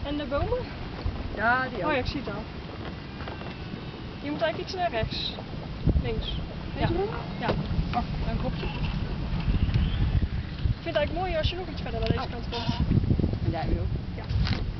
En de bomen? Ja, die ook. Oh ja, ik zie het al. Je moet eigenlijk iets naar rechts. Links. Ja. Ja. Oh, een kopje. Ik vind het eigenlijk mooi als je nog iets verder naar deze kant komt. En jij wil. Ja.